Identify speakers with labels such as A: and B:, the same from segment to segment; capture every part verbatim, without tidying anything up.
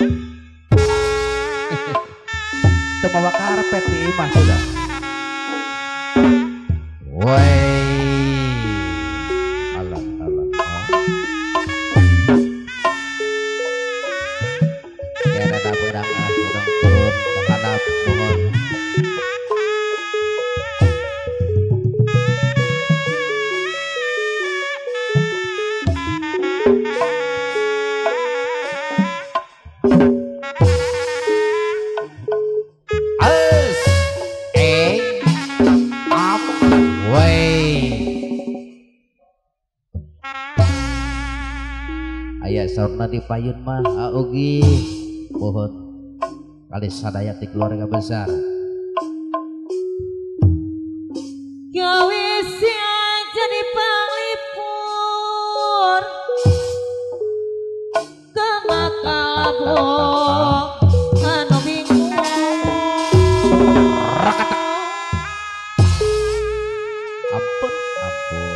A: Temawa karpet di imah sudah. Woi, alah alah. Ya ada orang ah, orang turun terhadap pohon. Ayah saurna di payun mah augi pohon kali sadaya ti keluarga besar.
B: Gawe siang jadi panglipur ke Makalabok anu bingung
A: Rakata. Ampun ampun.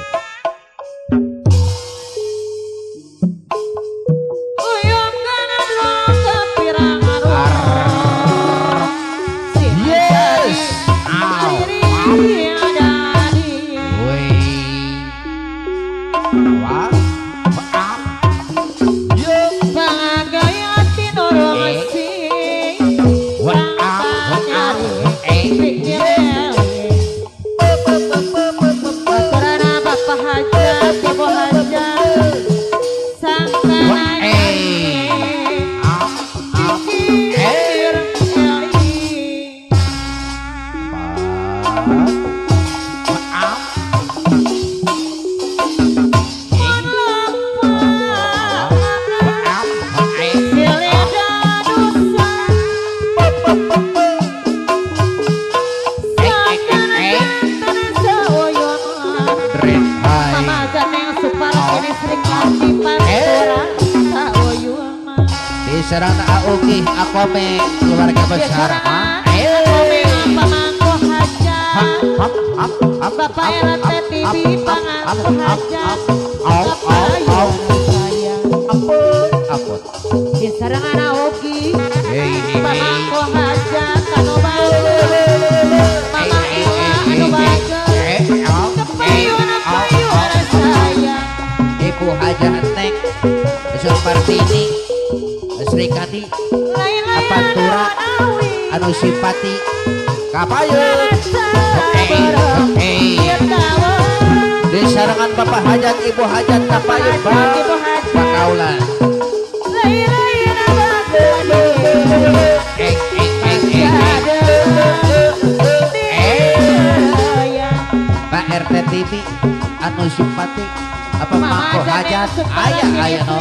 A: Serang auki akome keluarga besar mah.
B: Akome pamangko hajat. Bapak erat T V pamangko hajat. Bapak sayang.
A: Ampun ampun.
B: Di serangan auki pamangko hajat anu bagus. Pamangko anu bagus. Kepayun kepayun sayang.
A: Ibu hajat tek seperti ini. Sri Kati Apantura anu simpati kapayun oke oke di sarangan bapak hajat ibu hajat kapayun pakaulan Pak R T T V anu simpati apa mangko hajat ayah ayah no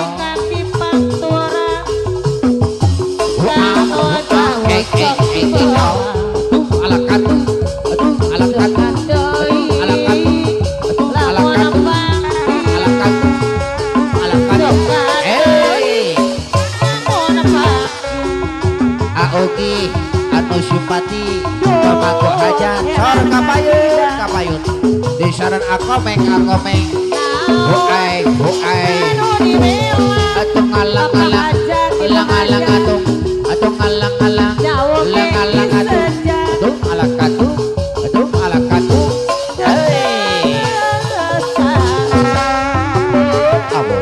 A: Aoki anu simpati pamangko hajat sor kapayun kapayun di saran akomeng akomeng buai buai atung alang alang alang alang atung atung alang alang alang alang atung atung alang atung atung alang atung hei abot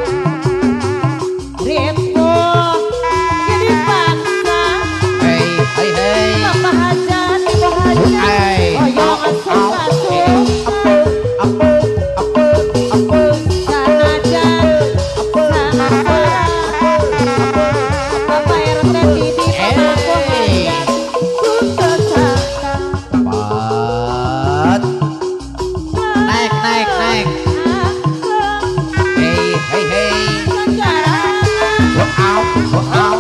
B: Rimbo jadi paksa
A: hei hei hei
B: Bapak hajat ibu hajat
A: buai
B: oyong asuh asuh
A: apa apa apa
B: sanajan sanapara Bapak R T T V pamangko hajat kudu sangka
A: Pat. Naik naik naik hei hei hei wow wow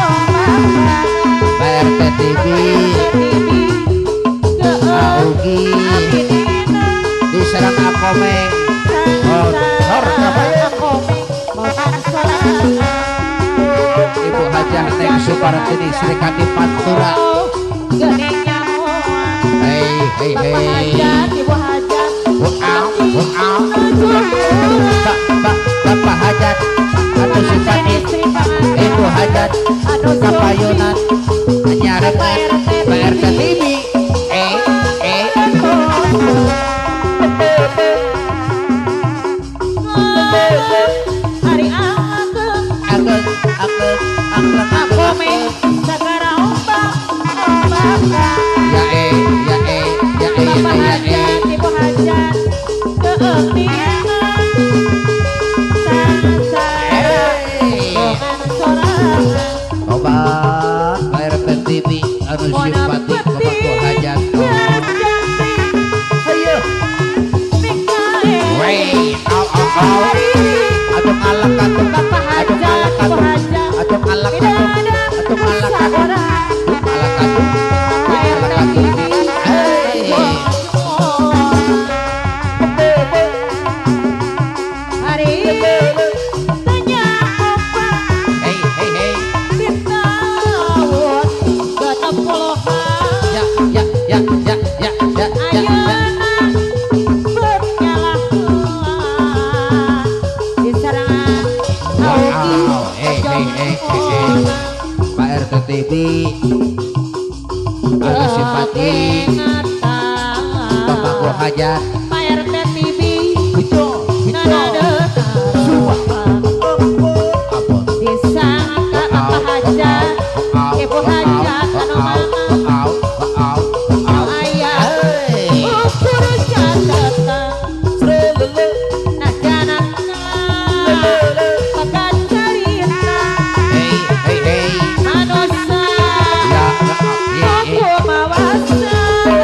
A: P R T T V Augi diserang akomeng oh sor Ibu Hajah Neng Supartini Sri Kandi Pantura hei hei hei
B: ibu hajat
A: wow wow Bapak Bapak Hajat atau simpati Ibu Hajat
B: aduh hari ageng
A: Ageng, ageng, ageng,
B: aku
A: ageng,
B: me
A: ageng.
B: segara ombak ombak
A: Ya eh, ya eh, ya eh, ya
B: bapak
A: eh, ya eh.
B: hajat ibu hajat keemingan sasara dengan sorangan
A: Obat K R T T V anu simpati pemangku hajat. Ayo, wey, au au au. Atuh ngalak atuh,
B: bapak
A: atuh
B: hajat
A: ngalak
B: ibu
A: atuh,
B: hajat
A: atuh ngalak
B: tidak
A: atuh,
B: ada
A: atuh ngalak atuh,
B: saudara
A: ngalak atuh,
B: K R T
A: ngalak
B: T V
A: atuh. Hey.
B: hari tanya apa
A: Hey, hey, hey.
B: ditawon genep puluhan
A: Ya, ya, ya, ya, ya, ya, ya, ya.
B: ayeuna bernyala di serangan augi
A: Wow, hey, hey, hey, hey, hey. K R T T V anu simpati pemangku hajat.
B: K R T T V
A: Gitu, gitu. Apa?
B: disangka bapak hajat ibu hajat anu mama anu ayah ukur catetan najanana pakat carita
A: Hey, hey, hey.
B: anu
A: Ya, ya, ya,
B: aku
A: ya.
B: mawasana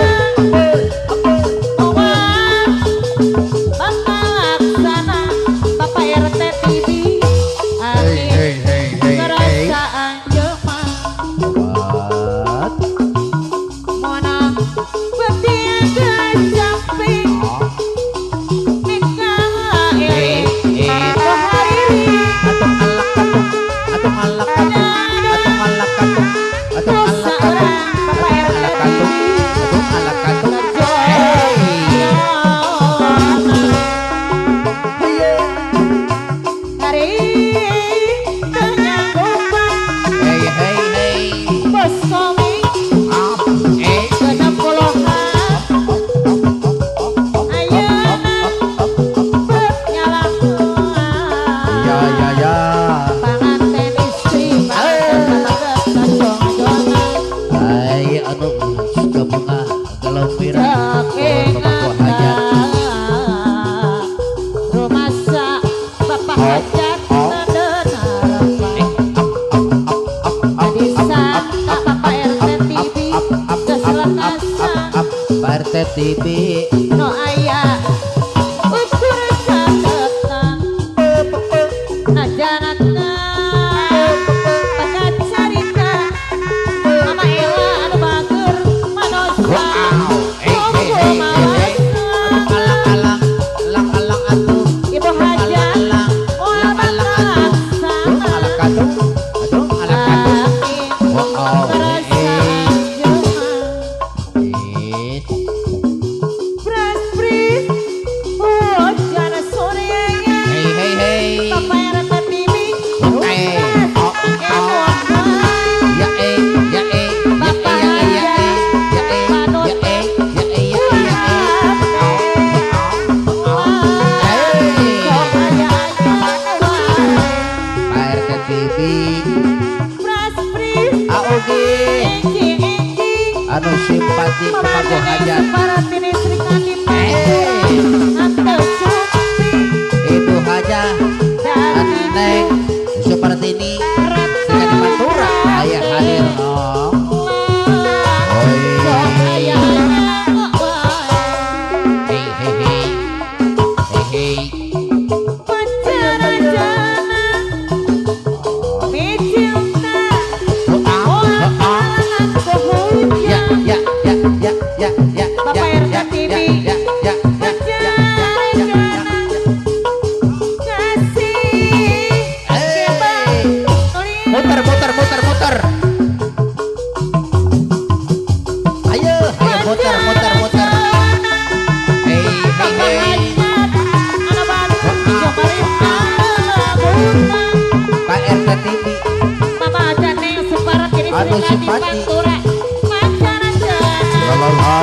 B: Owan bakal laksana bapak R T T V
A: Hey, hey, hey, hey, hey.
B: kerasaan jelema
A: Obat.
B: Mona bertiga samping nikah
A: Eh,
B: ini
A: eh.
B: Bahari
A: Atuh ngalak atuh, atuh ngalak atuh, atuh ngalak atuh, atuh ngalak atuh,
B: Bapak R T
A: ngalak
B: T
A: atuh,
B: V
A: atuh ngalak atuh. Hey.
B: Hari tanya kumpang
A: Hey, hey, hey.
B: bos komik
A: Up, eh.
B: genep puluhan ayeuna bernyala
A: Ya, ya, ya.
B: panganten istri panganten pamagetan jonga-jonga
A: Hai, anu suka bunga galau pirang. Pemangku hajat.
B: rumasa bapak hajat nandana tadi sangka bapak R T T V keselengasa
A: Up, K R T T V.
B: no ayah ukur catetan najanana pakat carita mama Ella anu bager manosa
A: Wow, eh, eh,
B: aku
A: eh, eh, eh.
B: mawasana
A: Alang, alang, alang, alang atuh.
B: ibu hajat moal bakal laksana
A: Alang atuh, atuh alang atuh. Wow,
B: kerasaan jelema
A: eh.
B: pras pris hujan sorenya
A: Hey, hey, hey.
B: bapak R T T V
A: Eh, oh, oh. Ya eh, ya eh, ya eh, ya eh, ya eh, ya eh, ya eh, ya eh, ya eh, ya eh. K R T T V A O G anu simpati pemangku hajat. Itu aja aneh seperti ini Sri Pantura ayah hadir no. Hei hei hei hei hei. Ya ya ya ya ya ya
B: Bapak
A: ya
B: R T
A: ya
B: T V.
A: ya ya ya ya ya ya ya ya. Hey. Muter muter muter muter. Ayo ayo muter muter muter. Hei hei hei. K R T T V anu simpati. Lalala.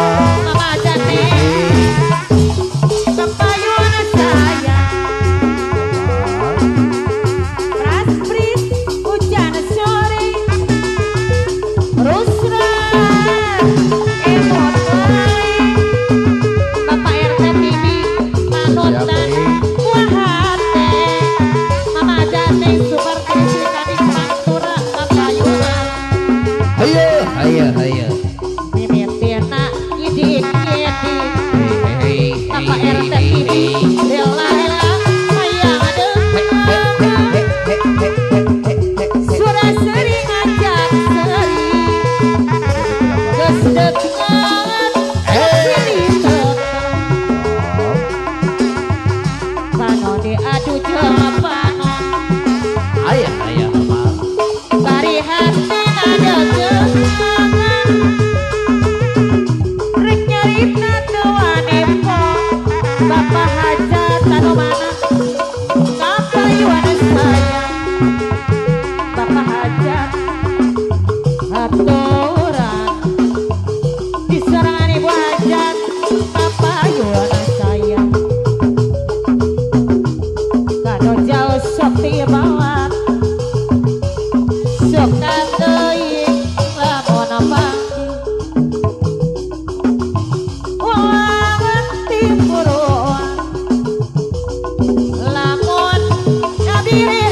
B: Raspris hujan sore Rusra emot wae Bapak R T Bibi manutan buah hati Mama Jati seperti gadis pantura kapayunan
A: Hayo, hayo, hayo.
B: mimitina idik idik
A: Hei,
B: Bapak R T Bibi rela-rela sayang dengan sudah sering ngajak sering geus deket pilih tetep panon diadu jeung panon
A: Ayah, ayah, amal.
B: bari hati ngadegeungan rek nyarita teu wani po Bapak hajat anu mana kapayuan sayang Bapak hajat aturan diserangan ibu hajat kapayuan sayang kado jauh sok tibawat sok kadeui lamun panggil wawan timburuan lamun kadiri